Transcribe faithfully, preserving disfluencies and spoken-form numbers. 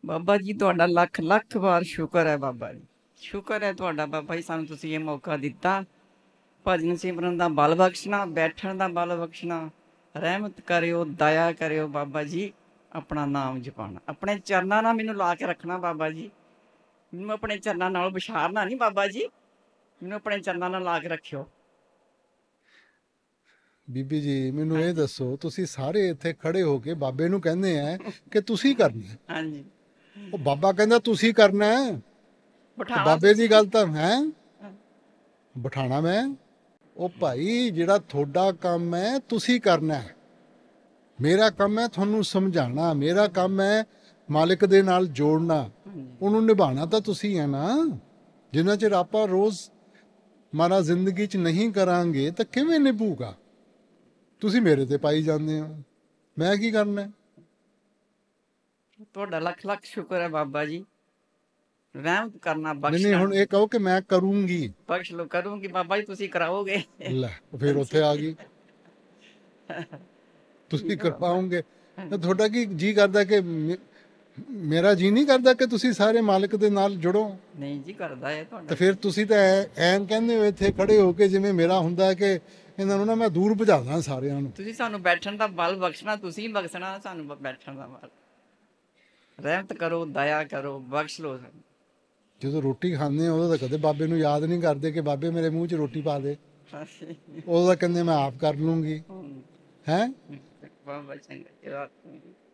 ਬਾਬਾ ਜੀ ਤੁਹਾਡਾ ਲੱਖ ਲੱਖ ਵਾਰ ਸ਼ੁਕਰ ਹੈ ਬਾਬਾ ਜੀ। ਸ਼ੁਕਰ ਹੈ ਤੁਹਾਡਾ ਬਾਬਾ ਜੀ, ਸਾਨੂੰ ਤੁਸੀਂ ਇਹ ਮੌਕਾ ਦਿੱਤਾ। ਭਜਨ ਸਿਮਰਨ ਦਾ ਬਲ ਬਖਸ਼ਣਾ, ਬੈਠਣ ਦਾ ਬਲ ਬਖਸ਼ਣਾ, ਰਹਿਮਤ ਕਰਿਓ, ਦਇਆ ਕਰਿਓ ਬਾਬਾ ਜੀ। ਆਪਣਾ ਨਾਮ ਜਪਾਣਾ, ਆਪਣੇ ਚਰਨਾਂ ਨਾਲ ਮੈਨੂੰ ਲਾ ਕੇ ਰੱਖਣਾ ਬਾਬਾ ਜੀ। ਮੈਨੂੰ ਆਪਣੇ ਚਰਨਾਂ ਨਾਲ ਵਿਛਾੜਨਾ ਨਹੀਂ ਬਾਬਾ ਜੀ, ਮੈਨੂੰ ਆਪਣੇ ਚਰਨਾਂ ਨਾਲ ਲਾ ਕੇ ਰੱਖਿਓ। ਬੀਬੀ ਜੀ ਮੈਨੂੰ ਇਹ ਹਾਂਜੀ ਦੱਸੋ, ਤੁਸੀਂ ਸਾਰੇ ਇੱਥੇ ਖੜੇ ਹੋ ਕੇ ਬਾਬੇ ਨੂੰ ਕਹਿੰਦੇ ਆ ਕਿ ਤੁਸੀਂ ਕਰਨਾ ਹੈ। ਹਾਂਜੀ। ਉਹ ਬਾਬਾ ਕਹਿੰਦਾ ਤੁਸੀਂ ਕਰਨਾ ਹੈ, ਤੇ ਬਿਠਾਣਾ ਬਾਬੇ ਦੀ ਤੁਸੀਂ। ਗੱਲ ਤਾਂ ਹੈ ਬਿਠਾਣਾ ਮੈਂ। ਉਹ ਭਾਈ ਜਿਹੜਾ ਤੁਹਾਡਾ ਕੰਮ ਹੈ ਤੁਸੀਂ ਕਰਨਾ ਹੈ, ਮੇਰਾ ਕੰਮ ਹੈ ਤੁਹਾਨੂੰ ਸਮਝਾਉਣਾ, ਮੇਰਾ ਕੰਮ ਹੈ ਮਾਲਿਕ ਦੇ ਨਾਲ ਜੋੜਨਾ, ਹਾਂਜੀ ਉਹਨੂੰ ਨਿਭਾਉਣਾ ਤਾਂ ਤੁਸੀਂ ਹੈ ਨਾ। ਜਿੰਨਾ ਚਿਰ ਆਪਾਂ ਰੋਜ਼ ਮਾਰਾ ਜ਼ਿੰਦਗੀ 'ਚ ਨਹੀਂ ਕਰਾਂਗੇ ਤਾਂ ਕਿਵੇਂ ਨਿਭੂਗਾ। ਤੁਸੀਂ ਮੇਰੇ ਤੇ ਪਾਈ ਜਾਂਦੇ ਹੋ, ਮੈਂ ਕੀ ਕਰਨਾ ਹੈ? ਤੁਹਾਡਾ ਲੱਖ ਲੱਖ ਸ਼ੁਕਰ ਹੈ ਬਾਬਾ ਜੀ। ਰਹਿਮਤ ਕਰਨਾ, ਨਹੀਂ ਨਹੀਂ, ਬਖਸ਼ਣਾ। ਹੁਣ ਇਹ ਕਹੋ ਕਿ ਮੈਂ ਕਰੂੰਗੀ। ਬਖਸ਼ ਲੋ, ਕਰੂੰਗੀ ਬਾਬਾ ਜੀ, ਤੁਸੀਂ ਕਰਾਓਗੇ। ਲੈ ਫਿਰ ਉੱਥੇ ਆ ਗਈ, ਤੁਸੀਂ ਠੀਕ ਹੈ ਬਾਬਾ। ਕਰਵਾਓਗੇ ਤਾਂ ਤੁਹਾਡਾ ਕੀ ਜੀ ਕਰਦਾ ਕਿ ਮੇ- ਮੇਰਾ ਜੀ ਨਹੀਂ ਕਰਦਾ ਕਿ ਤੁਸੀਂ ਸਾਰੇ ਮਾਲਕ ਦੇ ਨਾਲ ਜੁੜੋ। ਨਹੀਂ ਜੀ, ਕਰਦਾ ਹੈ ਤੁਹਾਡਾ ਤਾਂ ਫਿਰ ਜੀ। ਤੁਸੀਂ ਤਾਂ ਐ ਐਨ ਕਹਿੰਦੇ ਹੋ ਇੱਥੇ ਖੜੇ ਹੋ ਕੇ ਜਿਵੇਂ ਮੇਰਾ ਹੁੰਦਾ ਹੈ ਕਿ ਇਹਨਾਂ ਨੂੰ ਨਾ ਮੈਂ ਦੂਰ ਭਜਾਦਾ ਸਾਰਿਆਂ ਨੂੰ। ਤੁਸੀਂ ਸਾਨੂੰ ਬੈਠਣ ਦਾ ਬਲ ਬਖਸ਼ਣਾ, ਤੁਸੀਂ ਬਖਸ਼ਣਾ ਸਾਨੂੰ ਬ- ਬੈਠਣ ਦਾ ਬਲ। ਰਹਿਮਤ ਕਰੋ, ਦਇਆ ਕਰੋ, ਬਖਸ਼ ਲੋ ਸਾਨੂੰ। ਜਦੋਂ ਰੋਟੀ ਖਾਂਦੇ ਆ ਉਦੋਂ ਤਾਂ ਕਦੇ ਬਾਬੇ ਨੂੰ ਯਾਦ ਨਹੀਂ ਕਰਦੇ ਕਿ ਬਾਬੇ ਮੇਰੇ ਮੂੰਹ 'ਚ ਰੋਟੀ ਪਾ ਦੇ। ਉਦੋਂ ਤਾਂ ਕਹਿੰਦੇ ਮੈਂ ਆਪ ਕਰ ਲੂੰਗੀ। ਹਮ, ਹੈਂ ਬਾਬਾ ਚੰਗਾ ਜੀ, ਰਾਤ ਨੂੰ।